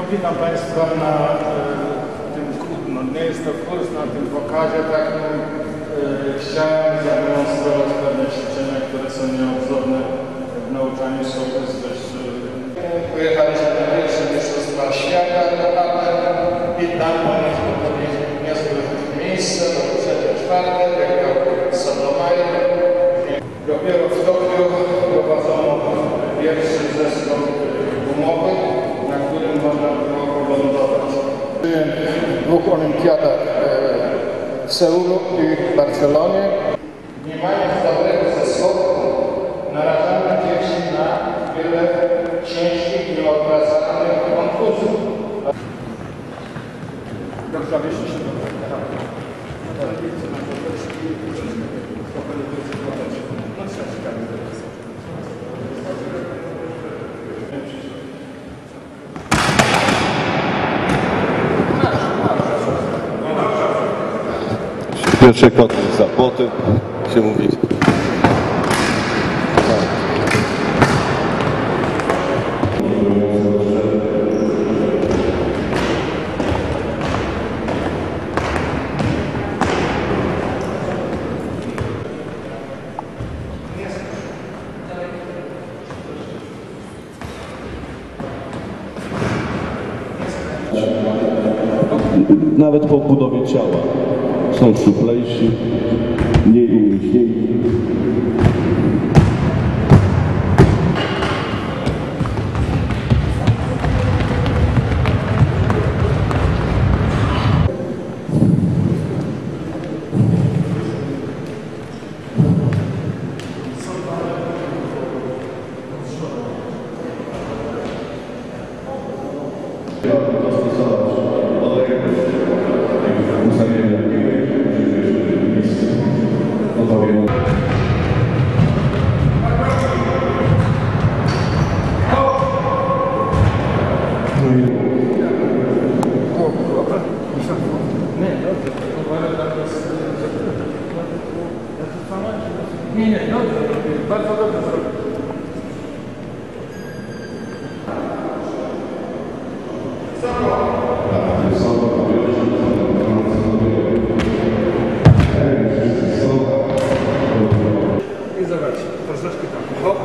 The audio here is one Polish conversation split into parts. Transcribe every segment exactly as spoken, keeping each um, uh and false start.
Witam Państwa na e, tym, no nie jest to kurs, na tym pokazie takim. E, chciałem zademonstrować pewne ćwiczenia, które są nieodzowne w nauczaniu sołtystwa. Pojechaliśmy na pierwsze mistrzostwa świata i tam pamiętam niezłe miejsce, to trzecie, czwarte, jak miał Sotomayor. Dopiero w Tokio prowadzono pierwszy zespół gumowy, na którym można było wylądować. Byłem w dwóch olimpiadach w Seulu i w Barcelonie. Nie mając dobrego zespołu, narażamy dzieci na wiele ciężkich i nieodwracalnych kontuzji. Dobrze, a jeśli się dobrze. Pierwszy kontakt za płotem się mówi. Nawet po budowie ciała są szczuplejsi, mniej umięśnieni. Nie, nie, dobrze, bardzo dobrze zrobił. I zobacz, troszeczkę tam, hop,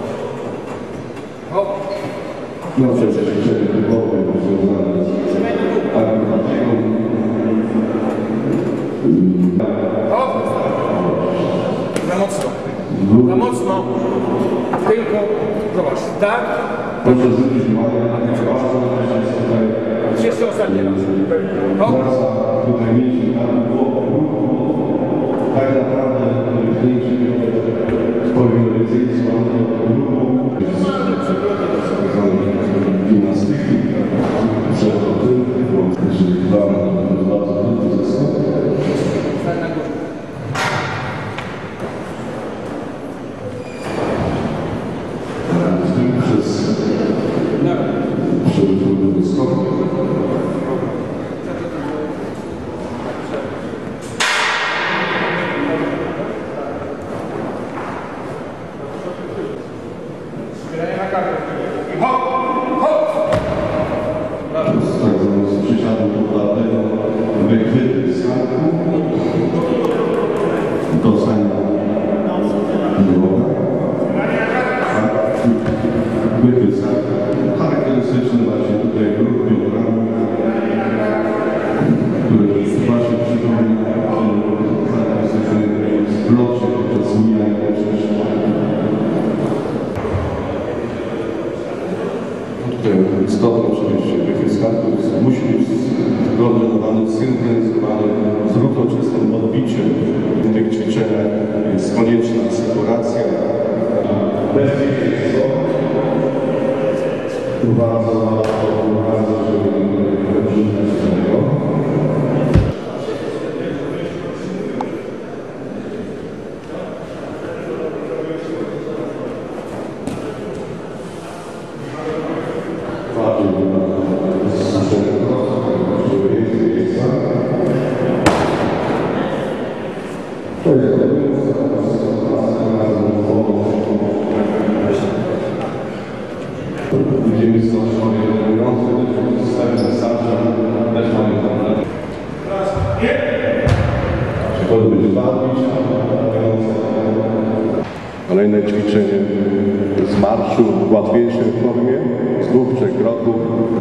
hop. No przecież wtedy wybory związane z argumentacją. Hop. Za mocno. Za mocno. Tylko, zobacz, tak. Proszę zwrócić uwagę na to, że Jeszcze ostatni raz. Hop. tutaj mieliśmy tam było tak naprawdę swoim rodzicom gimnastyki, przewodnicy, czyli dwa bardzo trudny zespół. W tym przez przewodnicy skoku. Wychwyty z karku, dostanie głowa, wychwyt z karku, charakterystyczny właśnie tutaj ruch biogramy, który właśnie przypomina charakterystyczny zwrocie podczas mijania wcześniej. Tutaj istotne oczywiście wychwyt z karku musi być koordynowany, synchronizowany z równoczesnym odbiciem. W tych ćwiczeniach jest konieczna asekuracja. Bezpieczeństwo. Bardzo, bardzo, żeby wrzucać do tego. Będziemy stosować zdobyć bardziej. Kolejne ćwiczenie z marszu w łatwiejszej formie, z dwóch, trzech kroków.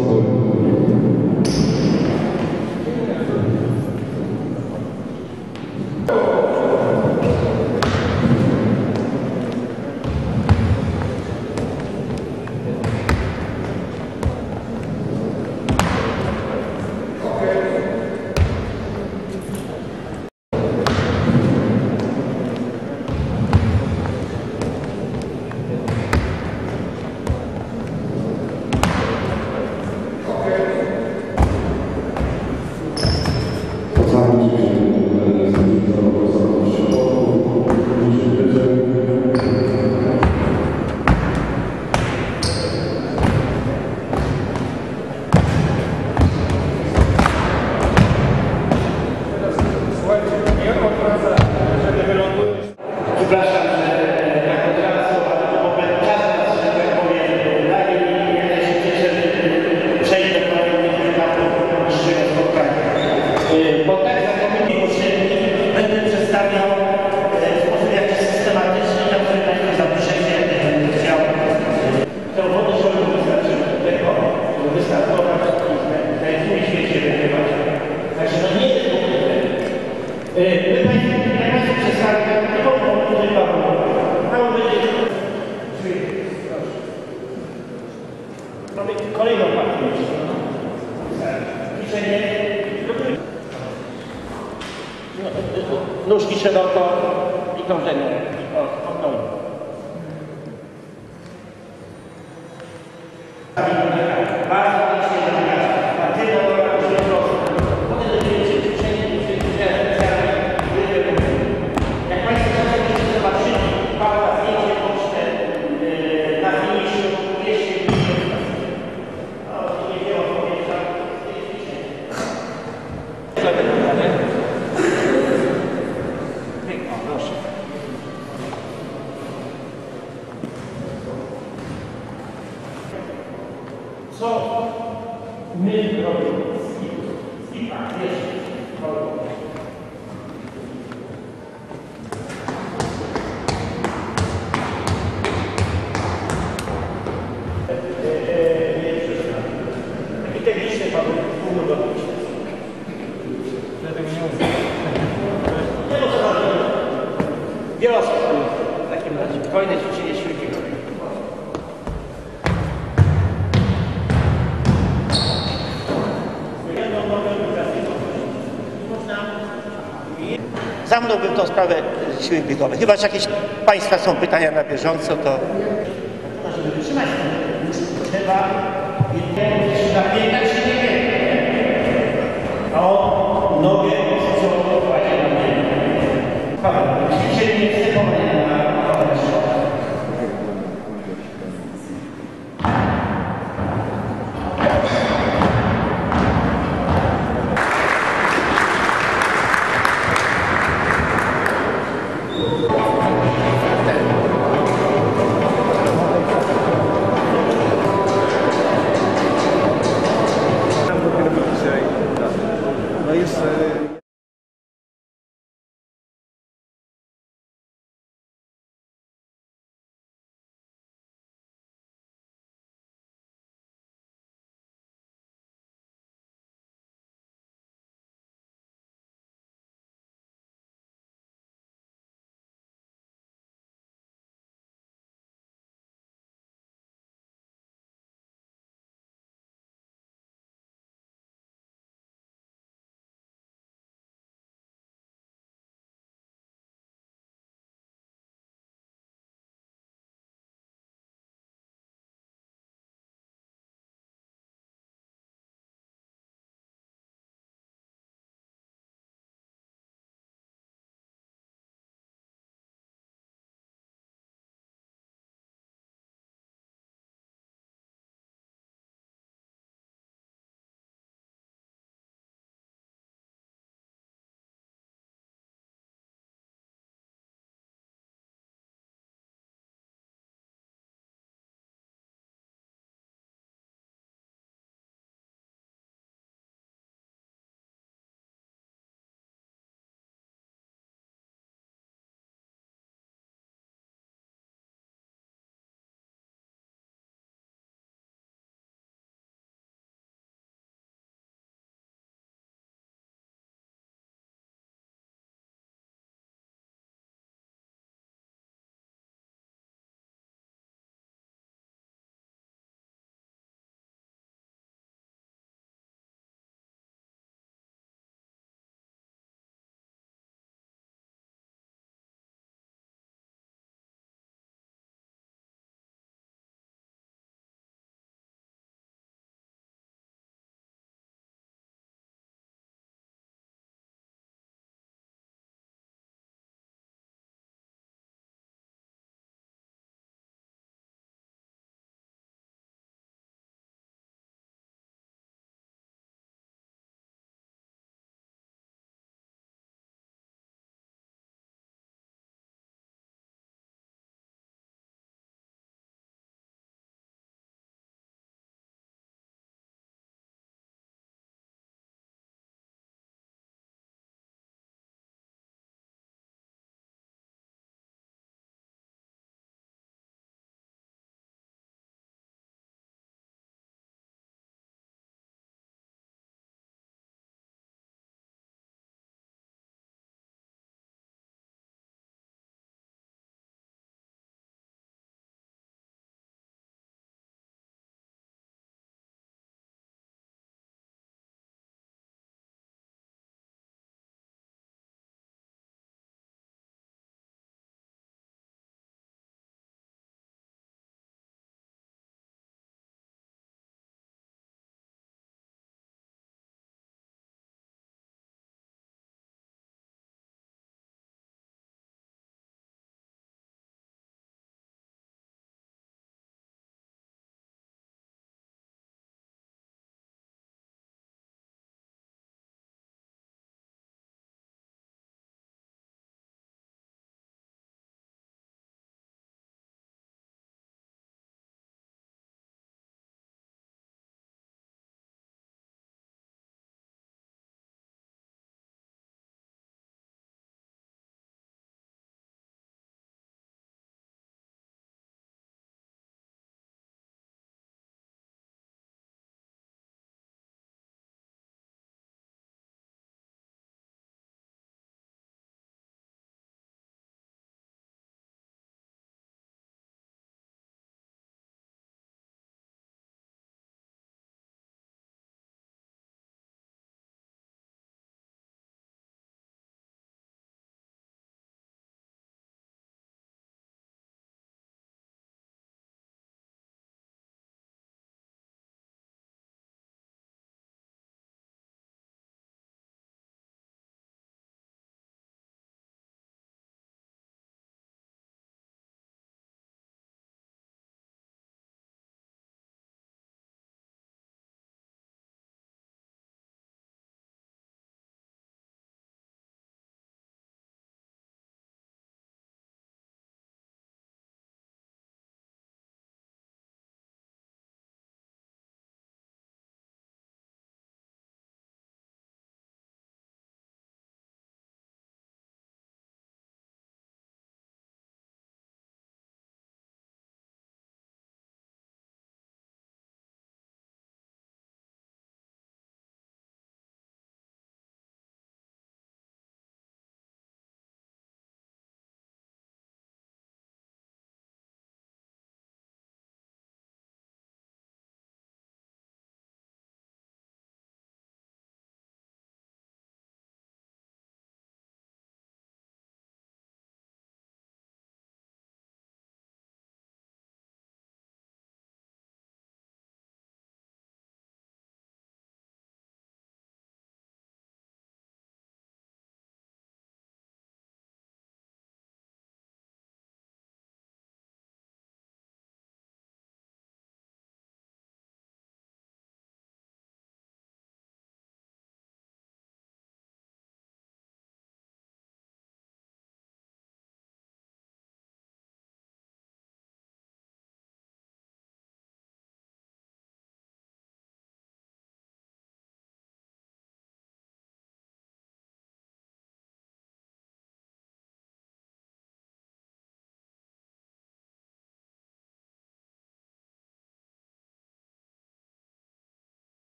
Przepraszam, że tak od razu, ale to bo czas nas, że tak powiem, daje mi ja się cieszę, że przejdę do kolejnych etapów dzisiejszego spotkania. Bo tak zakończenie poprzedni będę przedstawiał w sposób jakiś systematyczny, ja może Państwo zapiszecie, będę chciał. Te obwody szkoły wystarczyły do tego, żeby wystartować i w najlepszym świecie wygrywać. Także no nie jest w ogóle tego. My Państwo, ja Państwu przedstawię mamy kolejną partię. Ćwiczenie. Nóżki szeroko i krążenie. Od nogi. Bardzo licznie zamykać. Martyna noga już jest prosta. Potem będziecie ćwiczenie, jak Państwo zobaczycie, zobaczyli Pawła zdjęcie pocztę na finiszu dwieście minut. No, nie wiem, odpowiedział. O, proszę. Co my robimy? Skipa, jeszcze. Techniczny padł pół robić. Nie no, co wiele osób w takim razie. Kolejne ćwiczenie siły biegowej. Zamknąłbym tą sprawę siły biegowej. Chyba, że jakieś Państwa są pytania na bieżąco, to żeby wytrzymać, trzeba jednego,